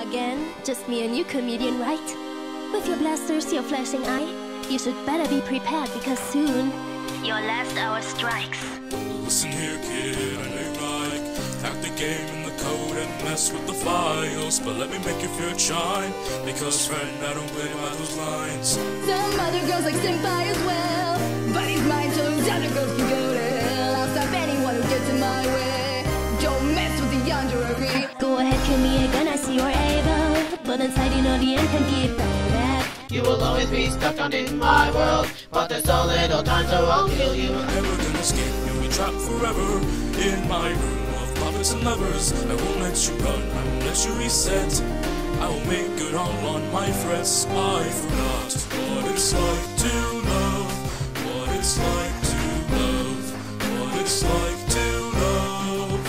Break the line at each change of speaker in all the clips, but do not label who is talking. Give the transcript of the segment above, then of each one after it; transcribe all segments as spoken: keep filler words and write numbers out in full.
again, just me and you, comedian, right? With your blasters, your flashing eye, you should better be prepared because soon your last hour strikes.
Listen here, kid, I may like hack the game in the code and mess with the files, but let me make your fear shine, because friend, I don't play by those lines.
Some other girls like Senpai as well, but he's mine, so those other girls can go to hell. I'll stop anyone who gets in my way. Don't mess with the yandere.
Go ahead, kill me again, I see you're able, but inside you know the end can be bad.
You will always be stuck on in my world, but there's so little time, so I'll kill you.
Never gonna escape, you'll be trapped forever in my room of puppets and levers. I won't let you run, I won't let you reset. I will make good all on my threats. I forgot what it's like to love, what it's like to love, what it's like to love.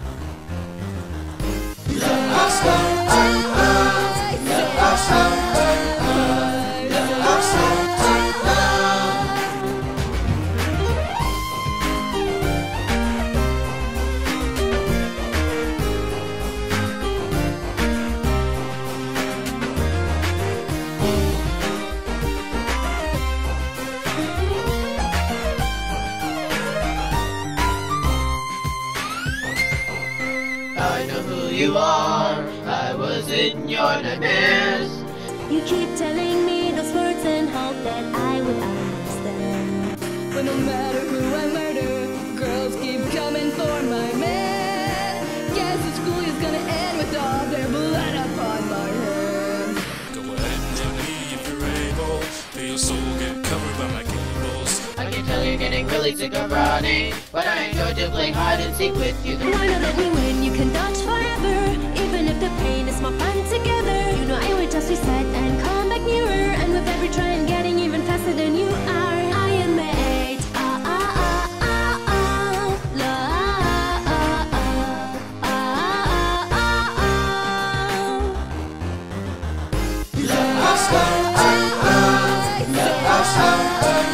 Love, love, love, love, love, love. I know who you are, I was in your nightmares.
You keep telling me those words and hope that I would understand.
But no matter who I murder, girls keep coming for my man. Guess the school is gonna end with all their blood upon my hands.
Go ahead and tell me if you're able, till your soul get covered by my cables.
I can tell you're getting really sick of running, but I enjoy to play hide and seek with you.
Why not let me win? You can dodge forever, even if the pain is more fun together. You know I will just reset and come back nearer, and with every try I'm getting even faster than you are. I am made. Ah ah ah ah ah. Love. Ah ah ah ah ah.
Love, love, love, love, love.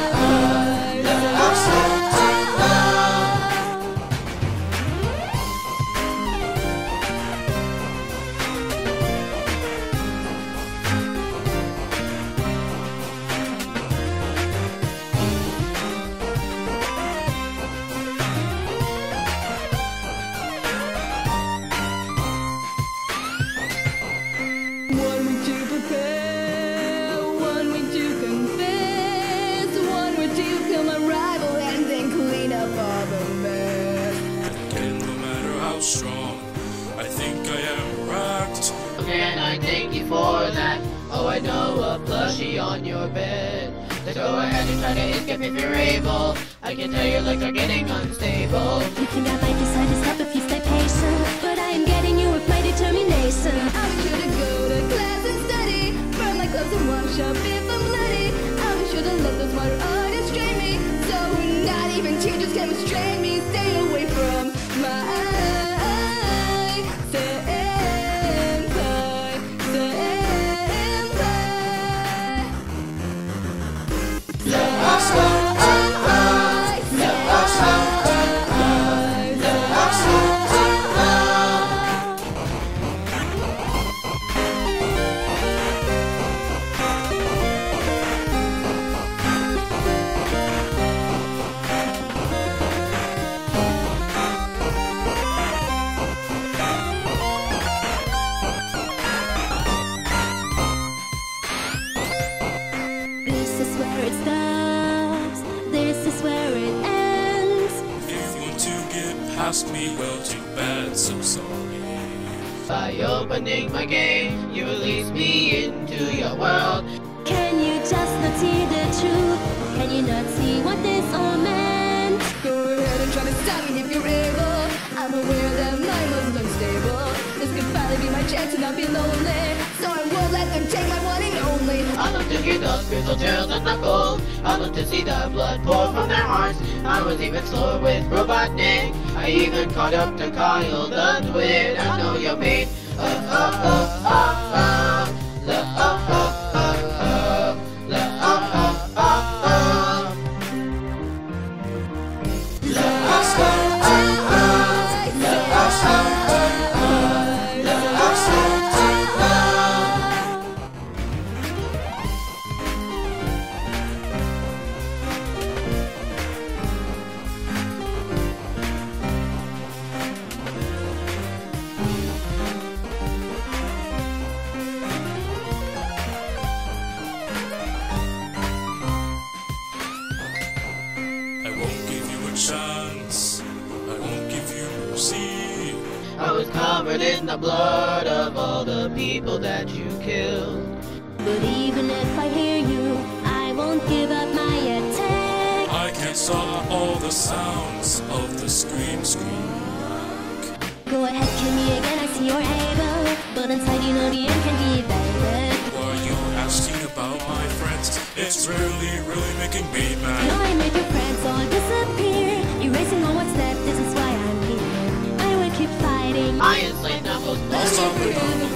One week to prepare, one week to confess, one week to kill my rival and then clean up all the mess.
Again, no matter how strong, I think I am wrecked.
And I thank you for that. Oh, I know a plushie on your bed. Let's go ahead and try to escape if you're able. I can tell your legs are getting unstable.
You think I might decide to stop if you stay patient, but I am getting you with my determination.
I'll be sure to go to class and study, burn my clothes and wash up if I'm bloody. I'll be sure to let the smart artists train me, so not even teachers can restrain me. Stay away from my
This is where it stops, this is where it ends.
If you want to get past me, well, too bad, so sorry.
By opening my game, you release me into your world.
Can you just not see the truth? Can you not see what this all meant?
Go ahead and try to stop me if you're able. I'm aware that mine was unstable. This could finally be my chance to not be lonely, so I won't let them take my one and only.
I love to hear those crystal tails and knuckles. I love to see the blood pour from their hearts. I was even slower with Robotnik. I even caught up to Kyle the twin. I know you're mean. Uh, uh, uh, uh, uh. La, uh, uh, uh, uh. La, uh, uh, uh, uh. La, uh, uh, uh, uh. La, uh, uh, uh, uh. La, uh, uh, uh, uh. the blood of all the people that you killed.
But even if I hear you, I won't give up my attack.
I can't stop all the sounds of the scream, scream.
Go ahead, kill me again, I see you're able. But inside you know the end can be evaded.
Why are you asking about my friends? It's really, really making me mad.
Now I made your friends all disappear, erasing all what's left, this is why I'm here. I will keep fighting.
I enslaved Knuckles,
I'll stop it.